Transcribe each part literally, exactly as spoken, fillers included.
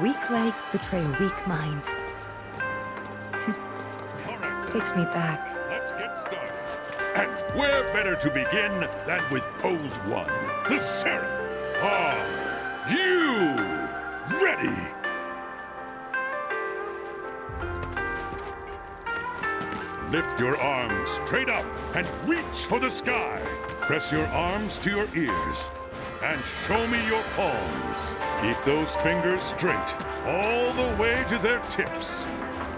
Weak legs betray a weak mind. Takes me back. Let's get started. And where better to begin than with pose one, the Seraph. Are you ready? Lift your arms straight up and reach for the sky. Press your arms to your ears and show me your palms. Keep those fingers straight all the way to their tips.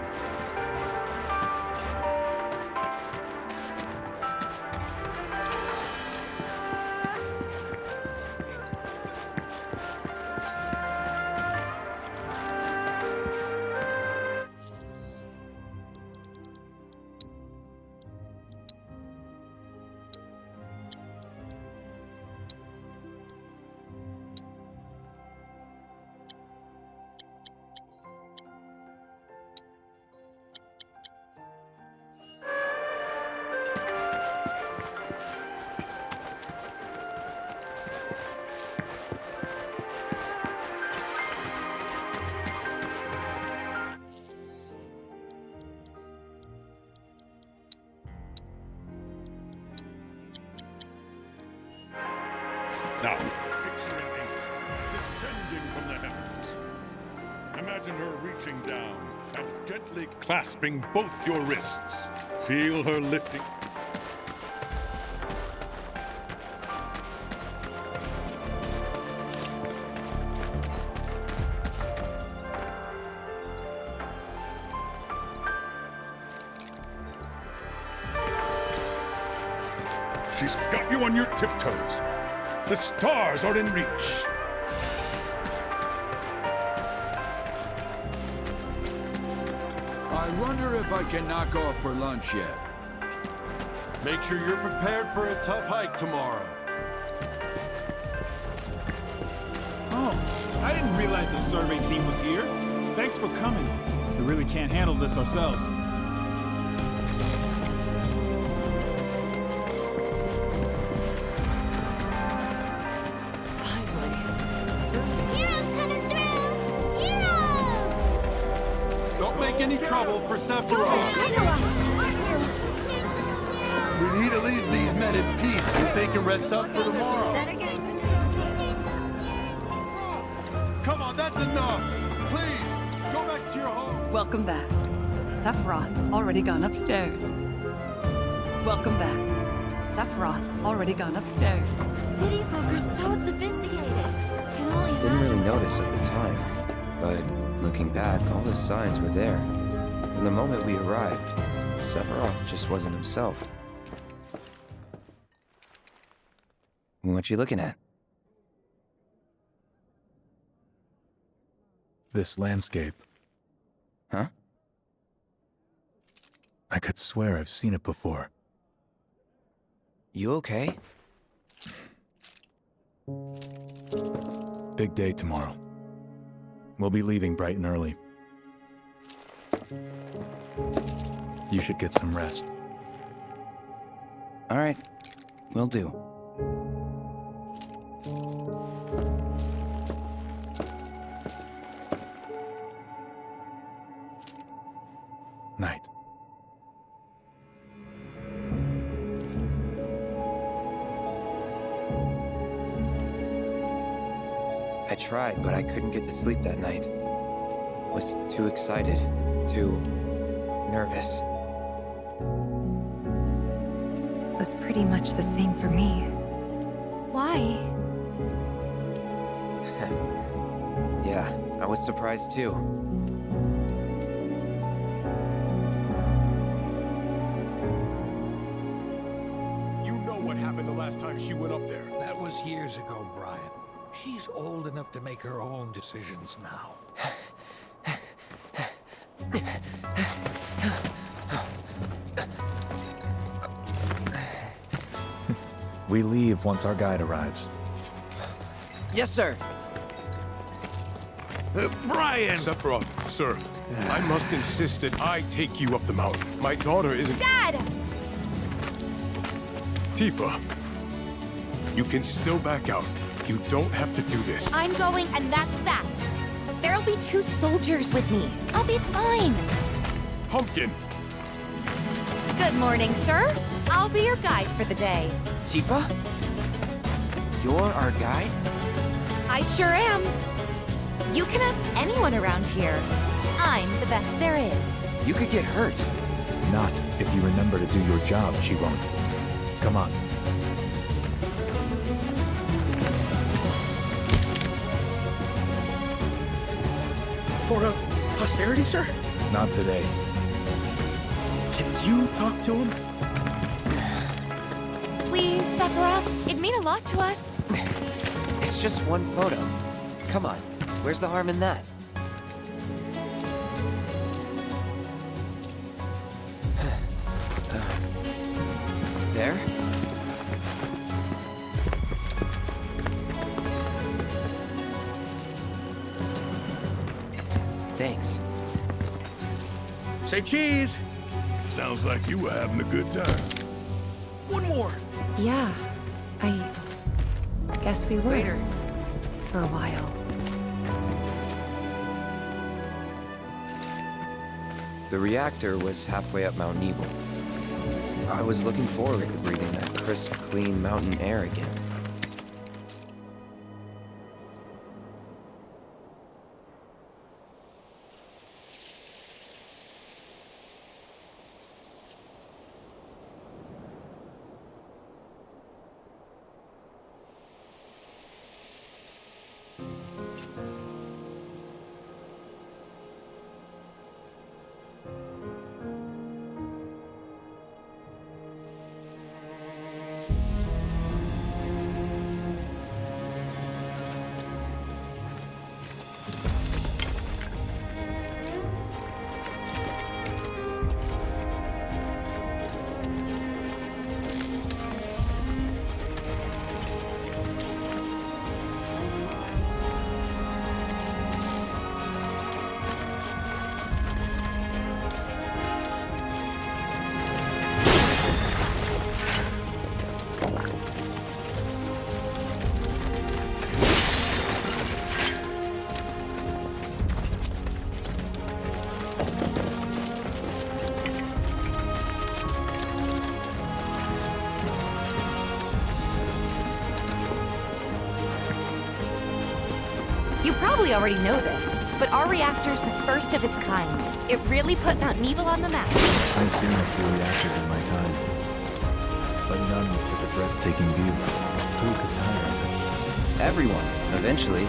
Now, picture an angel descending from the heavens. Imagine her reaching down and gently clasping both your wrists. Feel her lifting. She's got you on your tiptoes. The stars are in reach. I wonder if I can knock off for lunch yet. Make sure you're prepared for a tough hike tomorrow. Oh, I didn't realize the survey team was here. Thanks for coming. We really can't handle this ourselves. Any trouble for Sephiroth. We need to leave these men in peace so they can rest up for tomorrow. Come on, that's enough. Please, go back to your home. Welcome back. Sephiroth's already gone upstairs. Welcome back. Sephiroth's already gone upstairs. City folk are so sophisticated. Can only Didn't really notice at the time, but looking back, all the signs were there. From the moment we arrived, Sephiroth just wasn't himself. What you looking at? This landscape. Huh? I could swear I've seen it before. You okay? Big day tomorrow. We'll be leaving bright and early. You should get some rest. All right, will do. Night. I tried, but I couldn't get to sleep that night. Was too excited, too nervous. Was pretty much the same for me. Why? Yeah, I was surprised too. You know what happened the last time she went up there. That was years ago, Brian. She's old enough to make her own decisions now. We leave once our guide arrives. Yes, sir. Uh, Brian! Sephiroth, sir, I must insist that I take you up the mountain. My daughter isn't... Dad! Tifa, you can still back out. You don't have to do this. I'm going, and that's that. There'll be two soldiers with me. I'll be fine. Pumpkin! Good morning, sir. I'll be your guide for the day. Tifa? You're our guide? I sure am. You can ask anyone around here. I'm the best there is. You could get hurt. Not if you remember to do your job, she won't. Come on. For a posterity, sir? Not today. Can you talk to him? Please, Sephiroth. It'd mean a lot to us. It's just one photo. Come on. Where's the harm in that? There? Thanks. Say cheese! Sounds like you were having a good time. One more! Yeah, I guess we were. Later. For a while. The reactor was halfway up Mount Nebel. I was looking forward to breathing that crisp, clean mountain air again. You probably already know this, but our reactor's the first of its kind. It really put Mount Nebel on the map. I've seen a few reactors in my time, but none with such a breathtaking view. Who could tire of it? Everyone, eventually.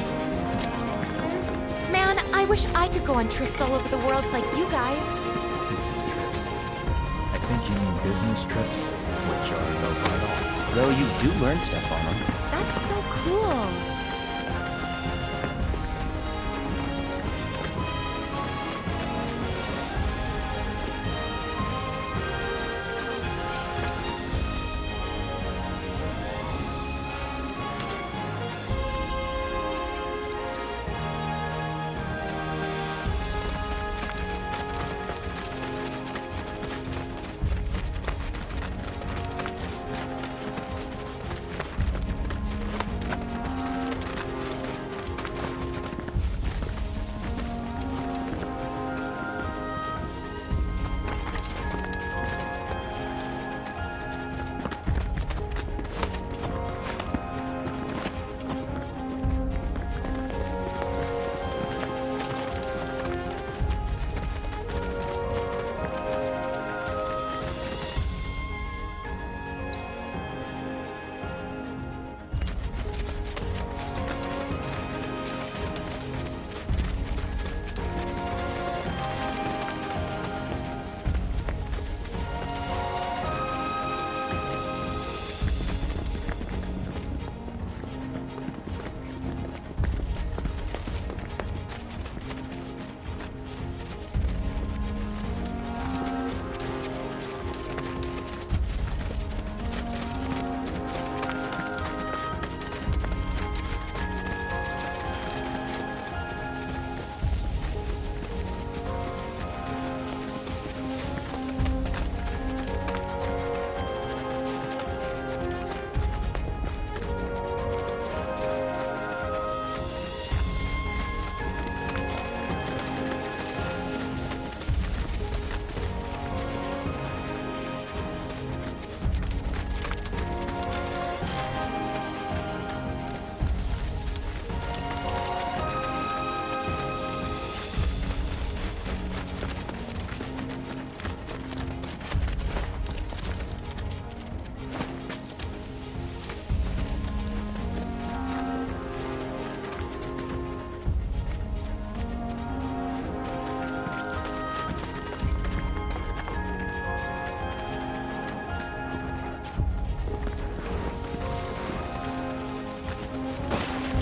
Man, I wish I could go on trips all over the world like you guys. Trips. I think you mean business trips, which are no fun at all. Though you do learn stuff on them. That's so cool.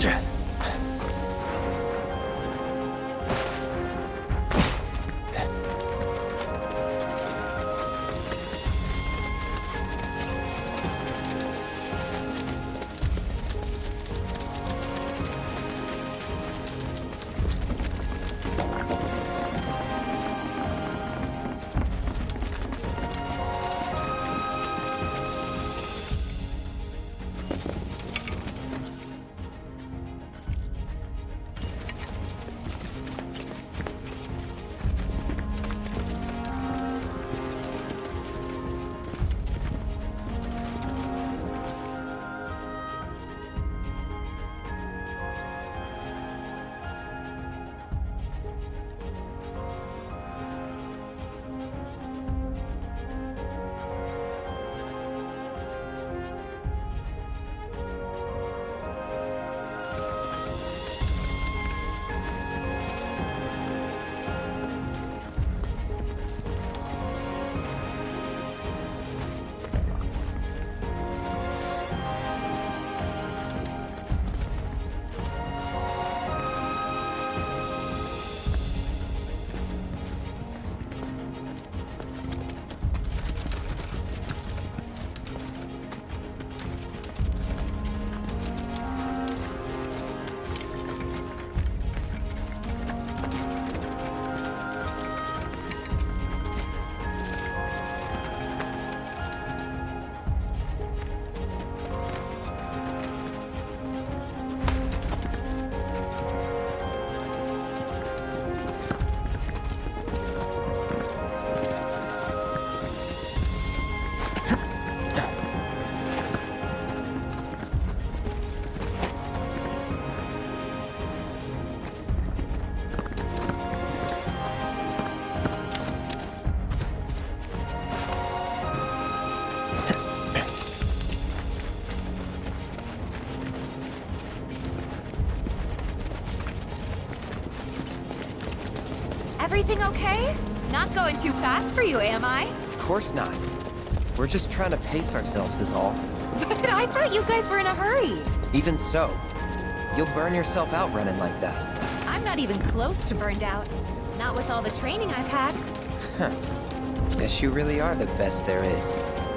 Everything okay? Not going too fast for you, am I? Of course not. We're just trying to pace ourselves is all. But I thought you guys were in a hurry. Even so, you'll burn yourself out running like that. I'm not even close to burned out. Not with all the training I've had. Huh. Guess you really are the best there is.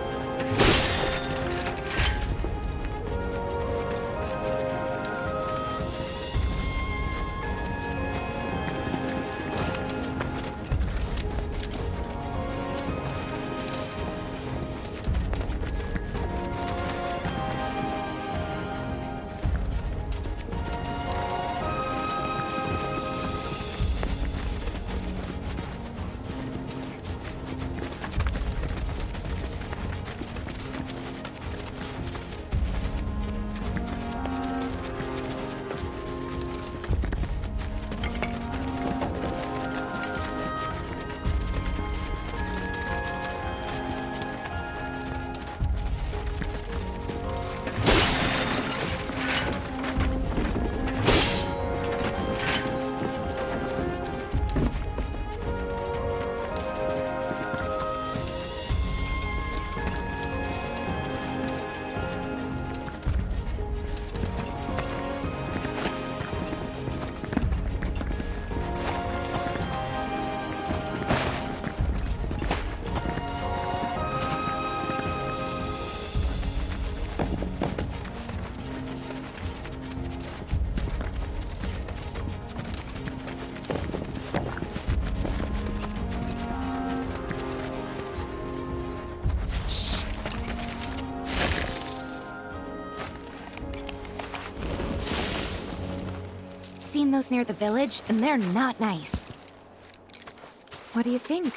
Seen those near the village, and they're not nice. What do you think?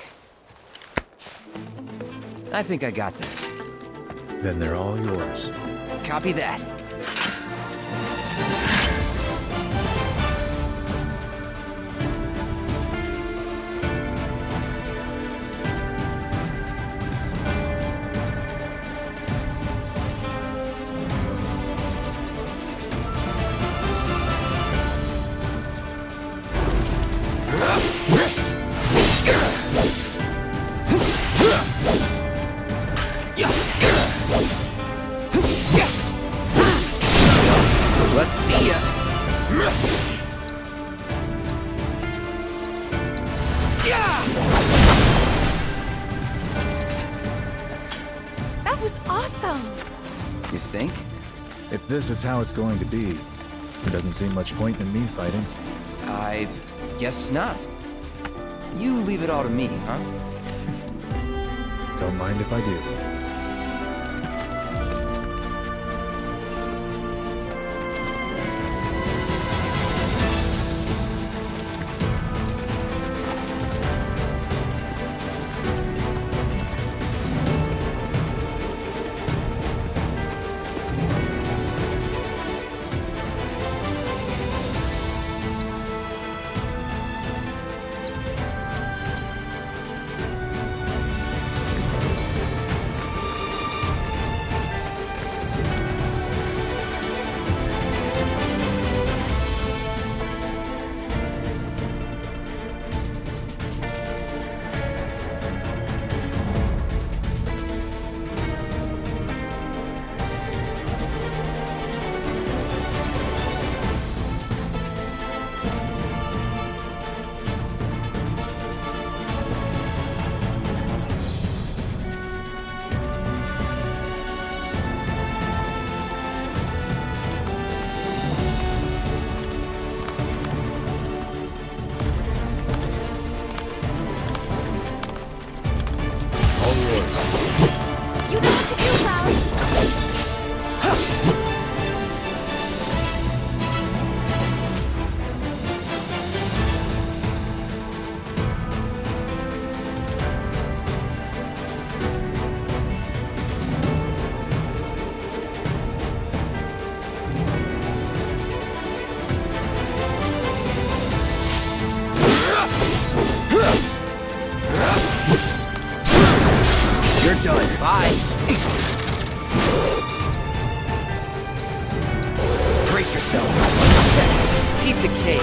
I think I got this. Then they're all yours. Copy that. Let's see ya. That was awesome! You think? If this is how it's going to be, there doesn't seem much point in me fighting. I guess not. You leave it all to me, huh? Don't mind if I do. You're done. Bye. Brace yourself. Piece of cake.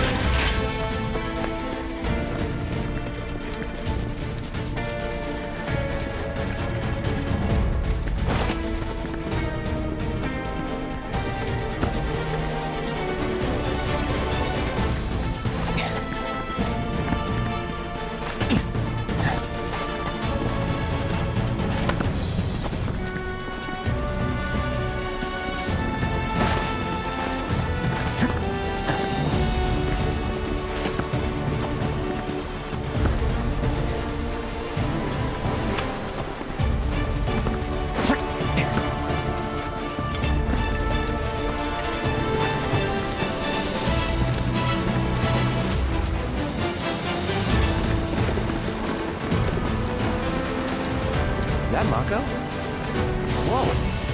that Mako? Whoa.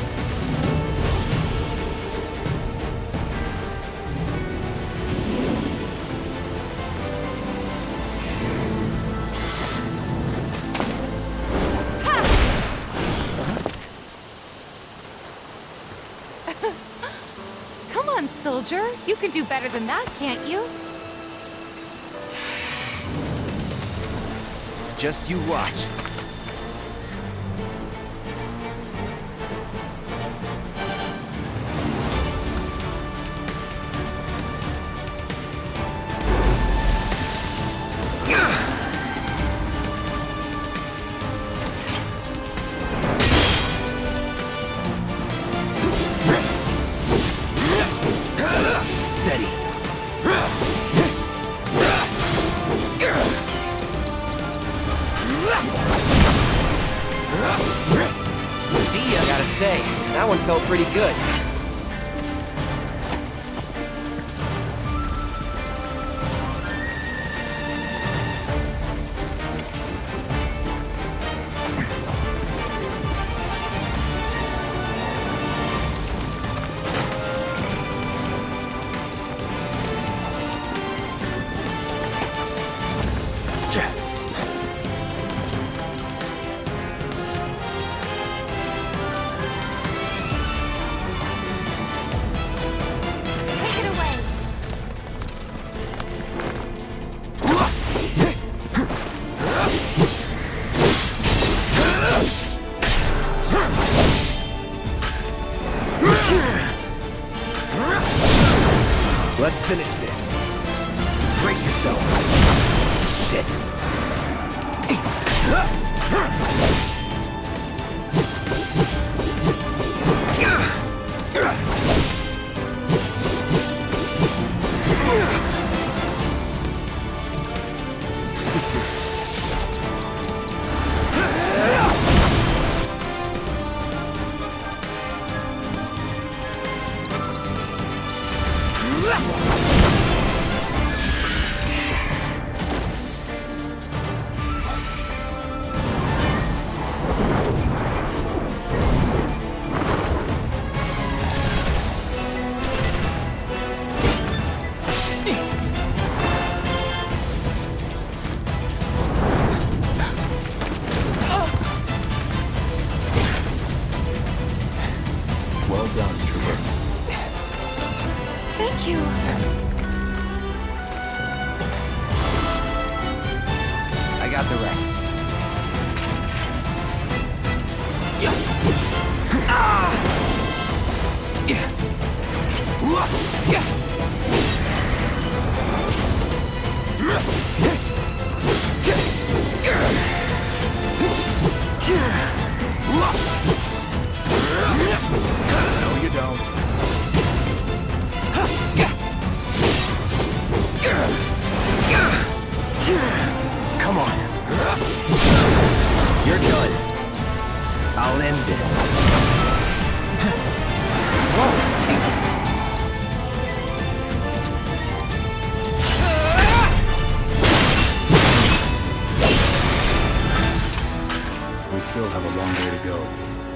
Come on, soldier. You can do better than that, can't you? Just you watch. That one felt pretty good. Let's finish this. Brace yourself. Shit. Well done, Trooper. Thank you. I got the rest. Yeah. Ah. Yeah. Yeah. No, you don't. Come on. You're done. I'll end this. We still have a long way to go.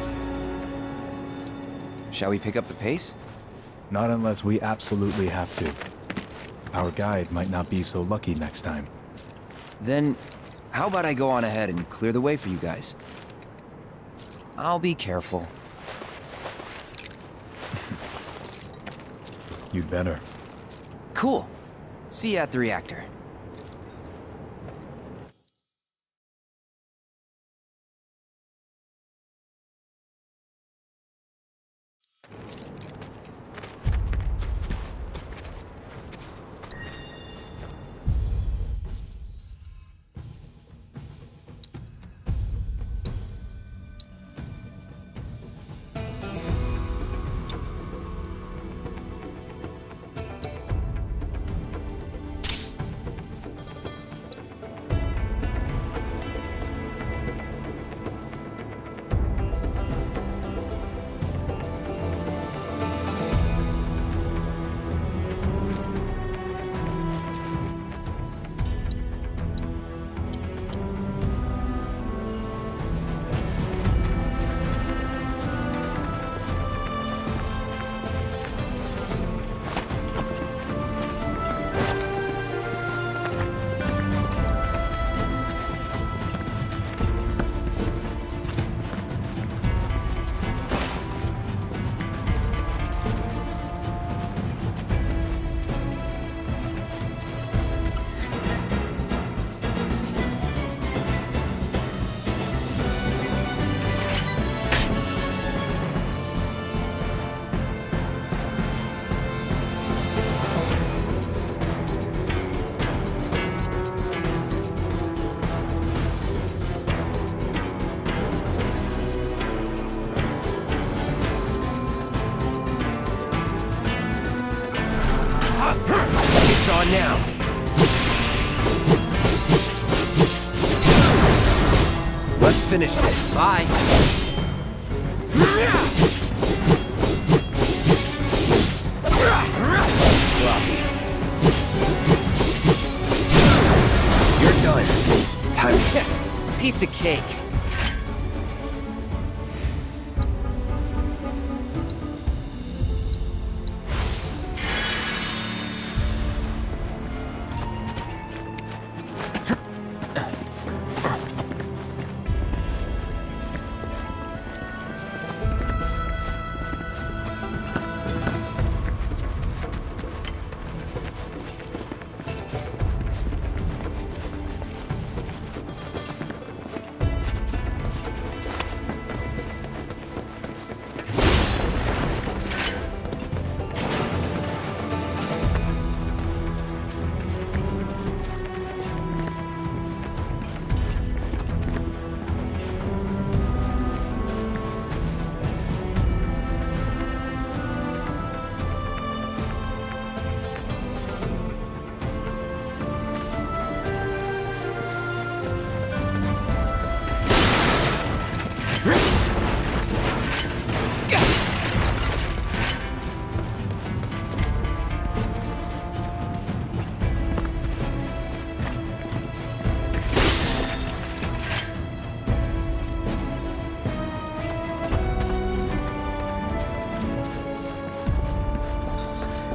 Shall we pick up the pace? Not unless we absolutely have to. Our guide might not be so lucky next time. Then, how about I go on ahead and clear the way for you guys? I'll be careful. You'd better. Cool. See you at the reactor. It's on now. Let's finish this. Bye. Sloppy. You're done. Time. Piece of cake.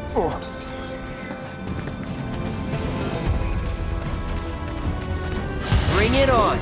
Bring it on!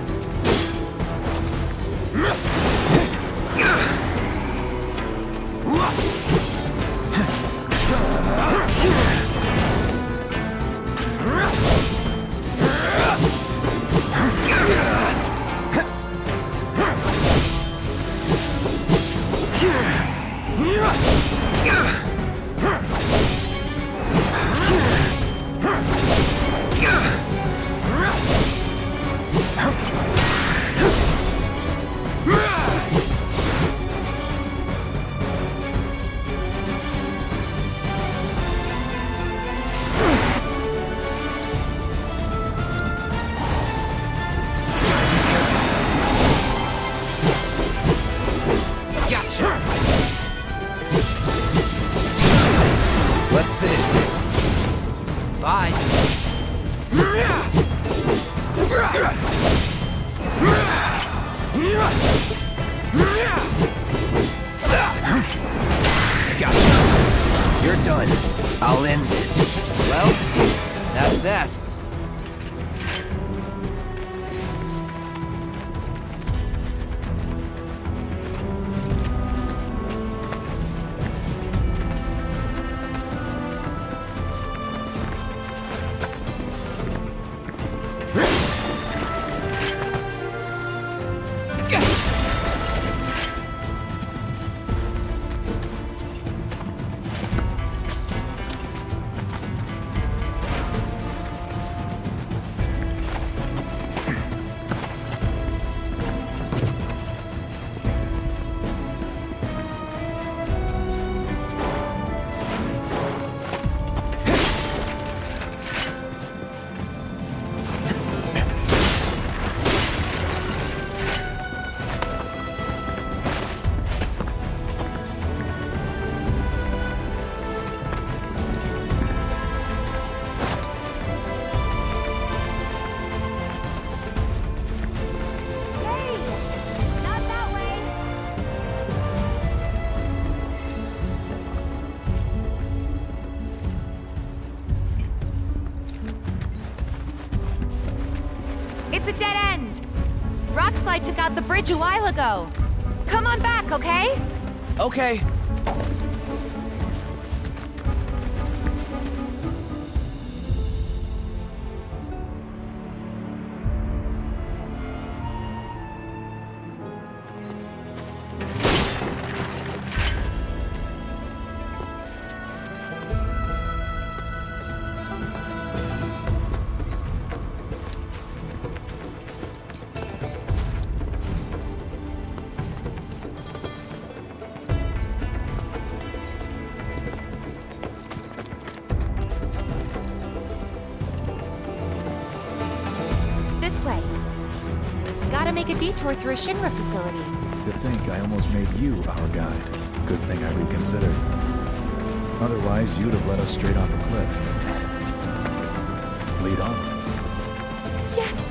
It's a dead end! Rockslide took out the bridge a while ago. Come on back, okay? Okay. Detour through a Shinra facility. To think I almost made you our guide. Good thing I reconsidered. Otherwise, you'd have led us straight off a cliff. Lead on. Yes!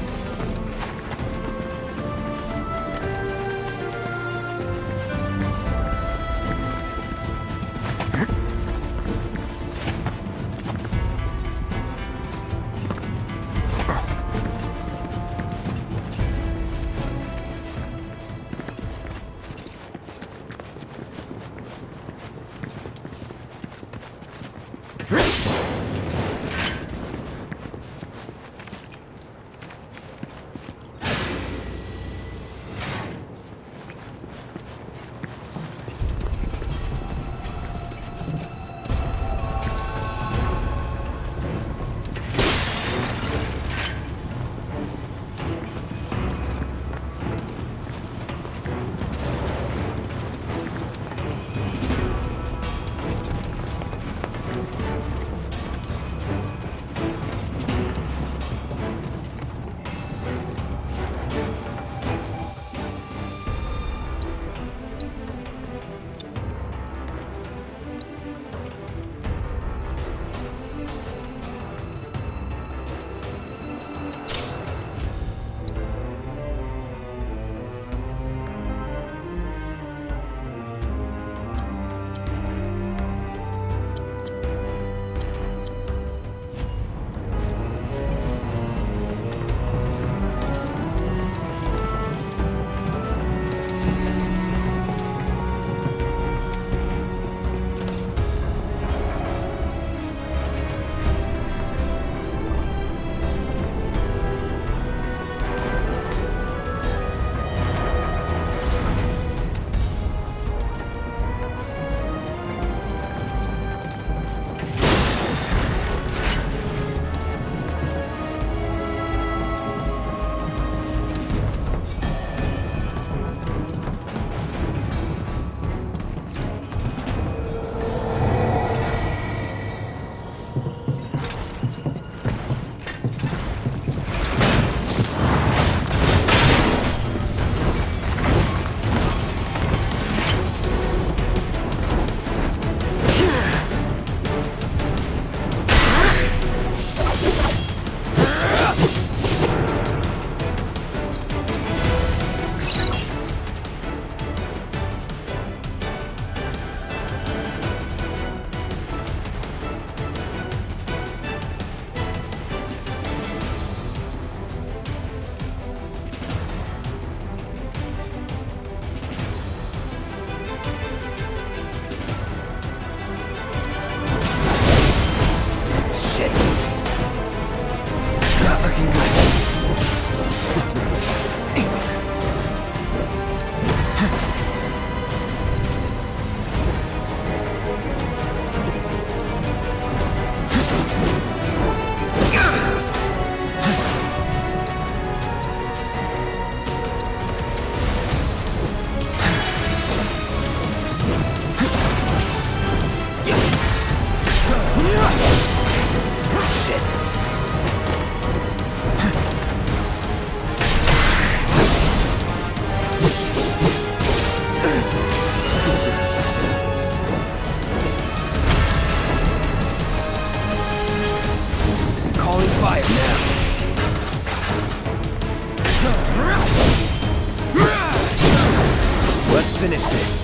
finish this.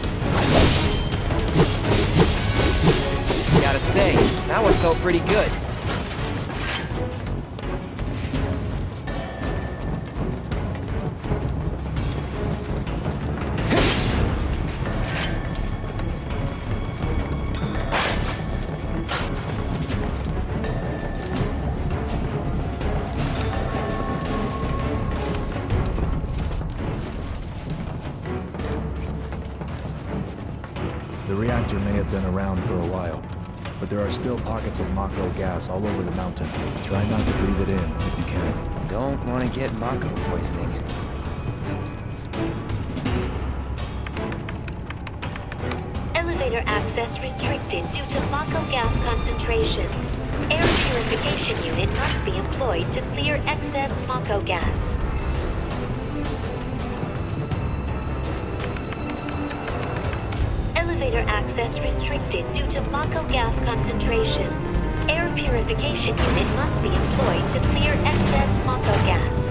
Gotta say, that one felt pretty good. The reactor may have been around for a while, but there are still pockets of Mako gas all over the mountain. Try not to breathe it in if you can. Don't want to get Mako poisoning. Elevator access restricted due to Mako gas concentrations. Air purification unit must be employed to clear excess Mako gas. Elevator access restricted due to Mako gas concentrations. Air purification unit must be employed to clear excess Mako gas.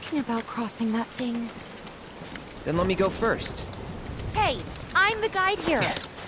thinking about crossing that thing. Then let me go first. Hey, I'm the guide here.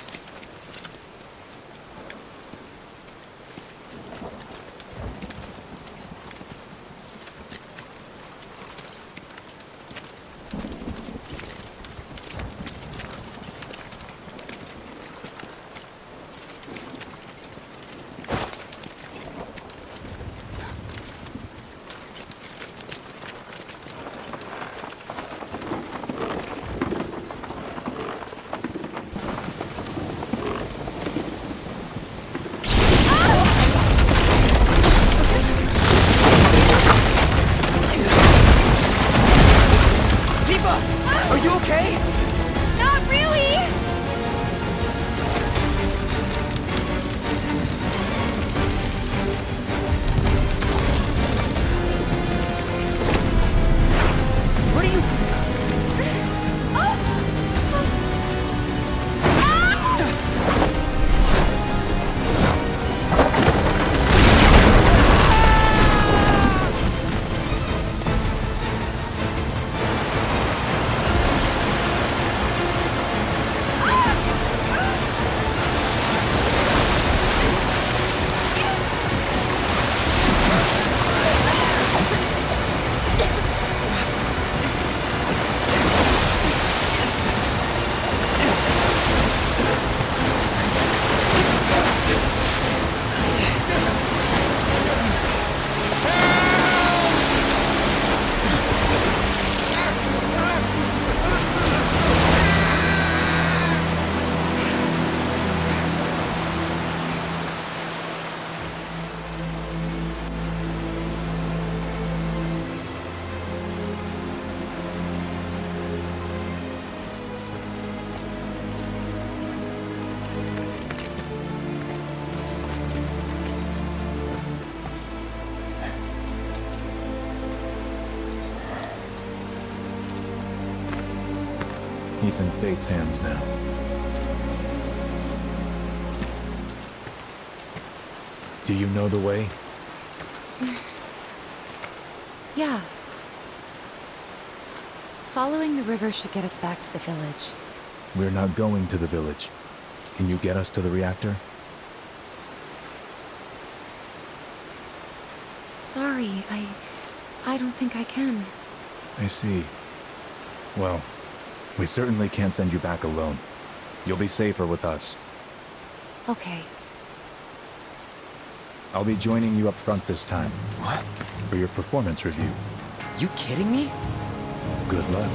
Are you okay? Not really! What are you... He's in Fate's hands now. Do you know the way? Yeah. Following the river should get us back to the village. We're not going to the village. Can you get us to the reactor? Sorry, I... I don't think I can. I see. Well, we certainly can't send you back alone. You'll be safer with us. Okay. I'll be joining you up front this time. What? For your performance review. You kidding me? Good luck.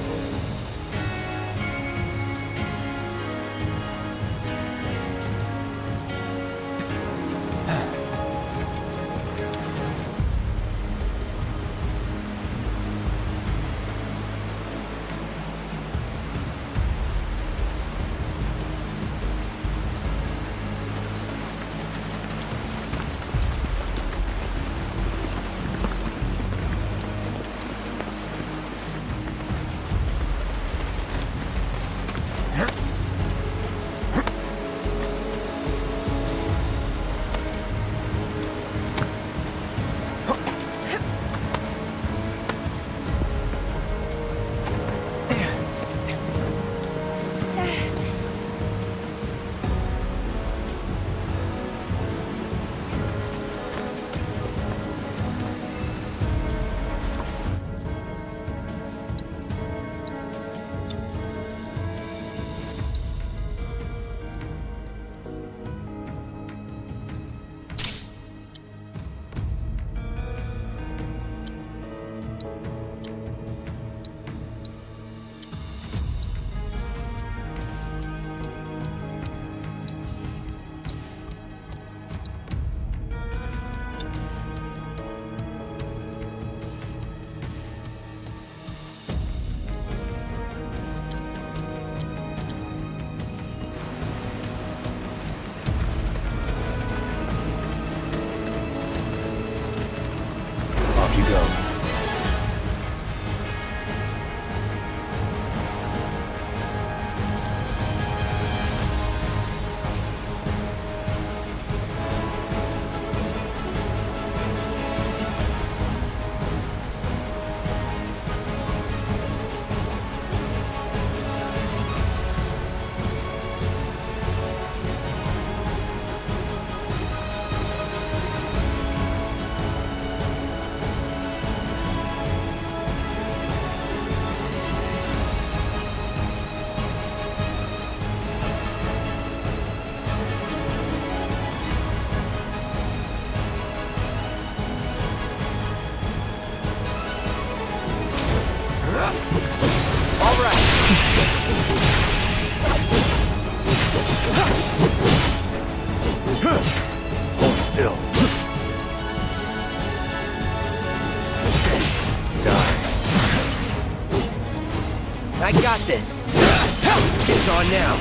Hold still. I got this. It's on now.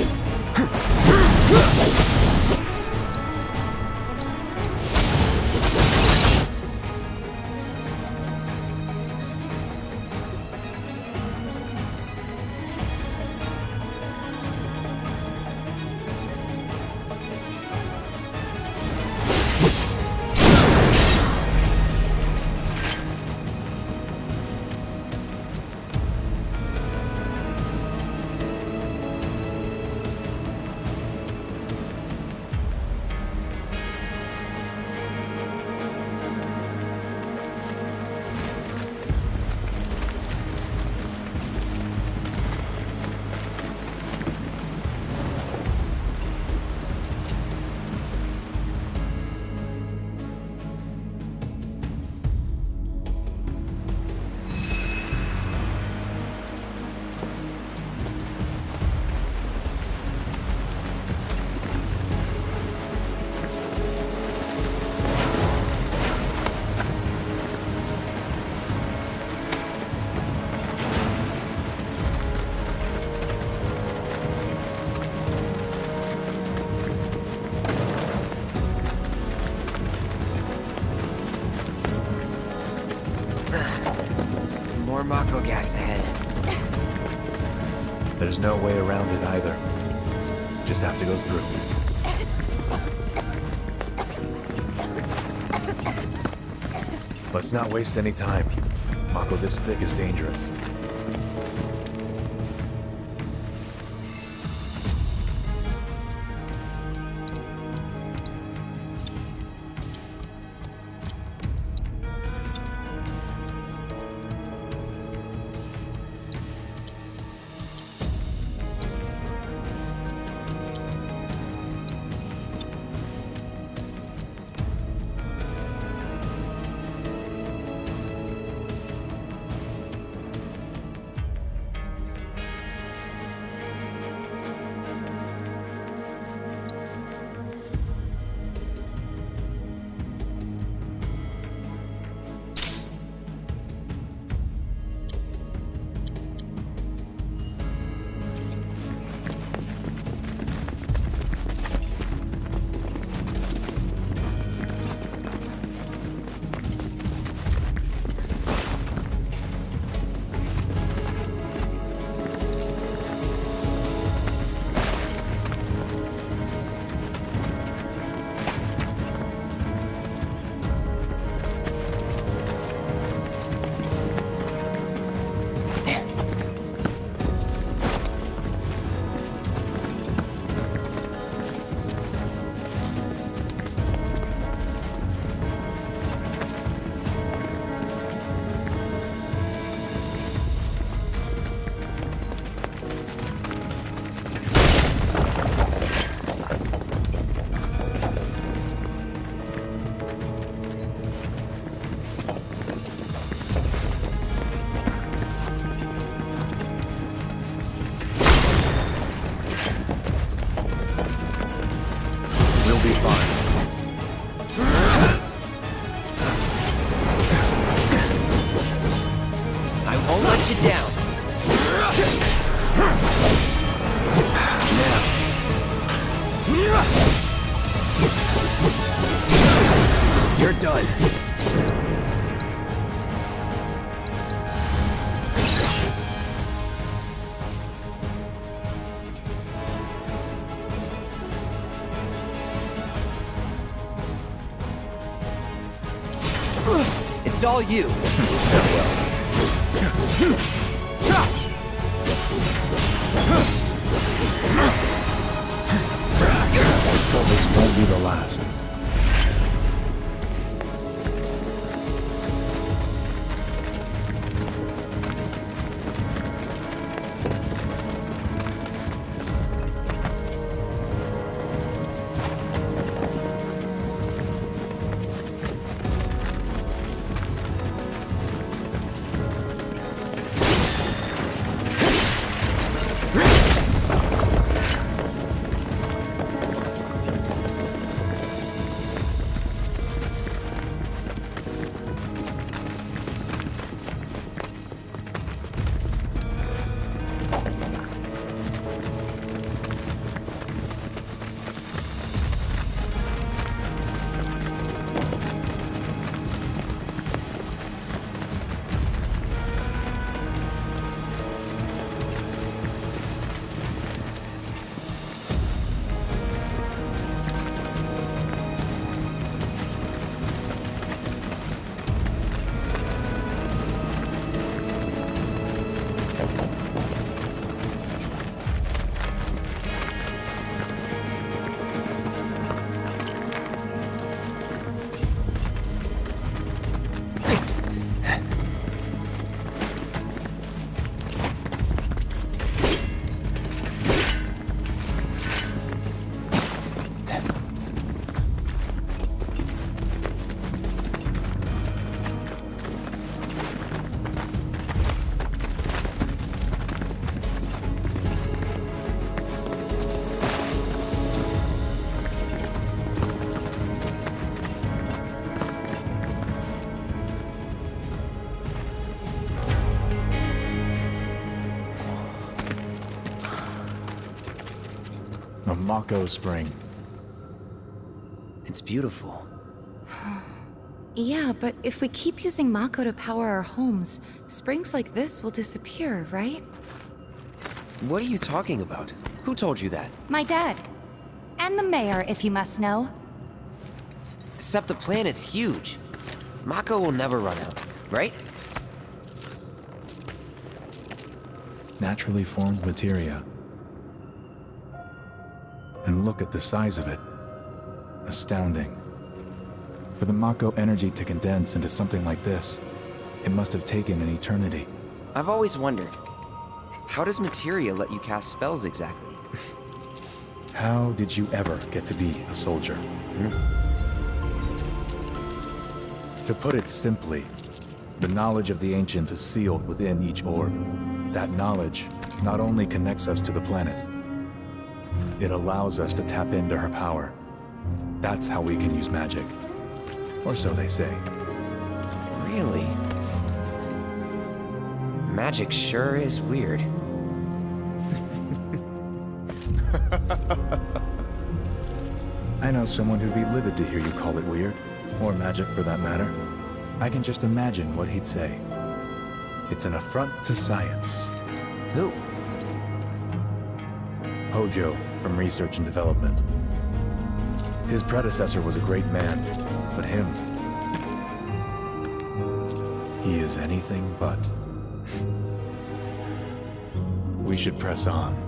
More Mako gas ahead. There's no way around it either. Just have to go through. Let's not waste any time. Mako this thick is dangerous. You're done. It's all you. So this won't be the last. A Mako spring. It's beautiful. Yeah, but if we keep using Mako to power our homes, springs like this will disappear, right? What are you talking about? Who told you that? My dad. And the mayor, if you must know. Except the planet's huge. Mako will never run out, right? Naturally formed materia. And look at the size of it. Astounding. For the Mako energy to condense into something like this, it must have taken an eternity. I've always wondered, how does materia let you cast spells exactly? How did you ever get to be a soldier? Hmm? To put it simply, the knowledge of the ancients is sealed within each orb. That knowledge not only connects us to the planet, it allows us to tap into her power. That's how we can use magic. Or so they say. Really? Magic sure is weird. I know someone who'd be livid to hear you call it weird, or magic for that matter. I can just imagine what he'd say. It's an affront to science. Who? Hojo, from Research and Development. His predecessor was a great man, but him... he is anything but. We should press on.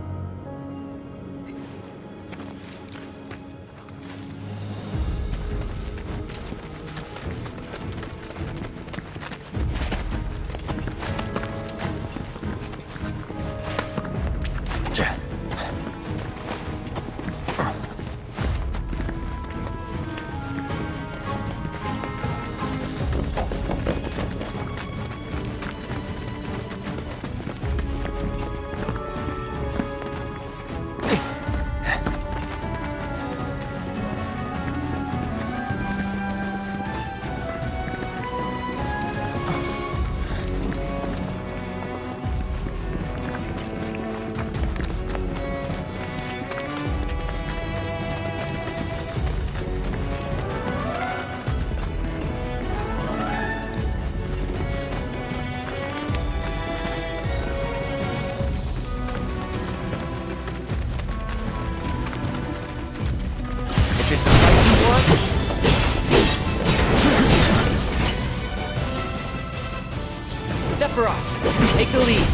Sephiroth, take the lead.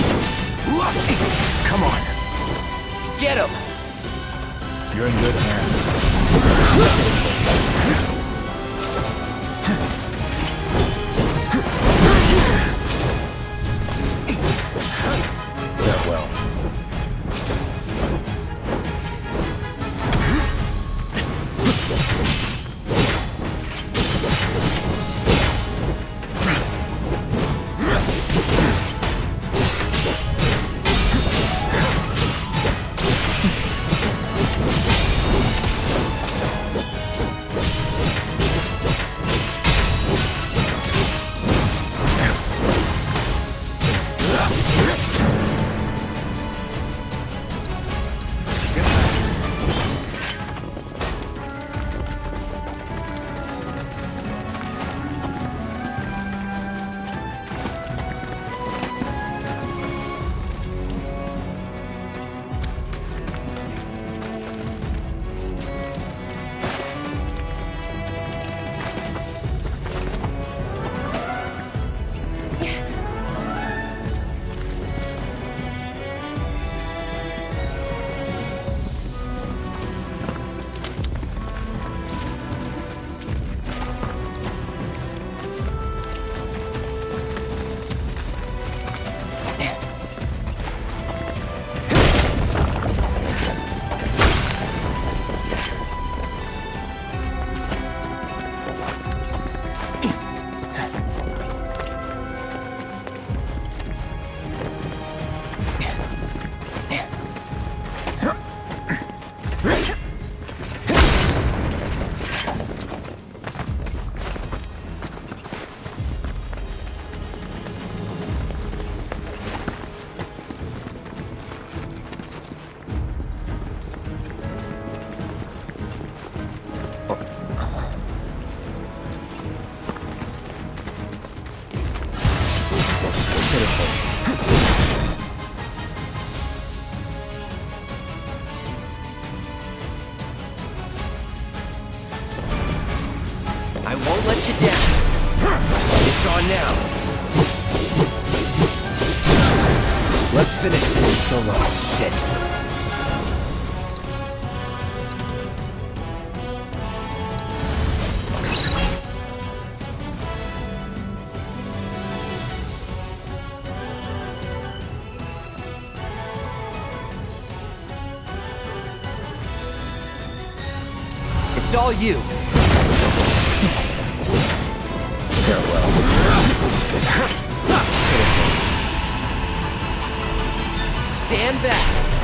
Come on. Get him. You're in good hands. Farewell. won't let you down. It's on now. Let's finish this solo. Shit. It's all you. Farewell. Stand back.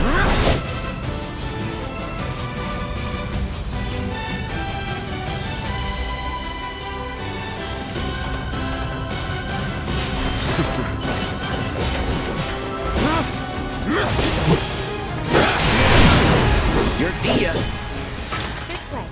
See ya. This way.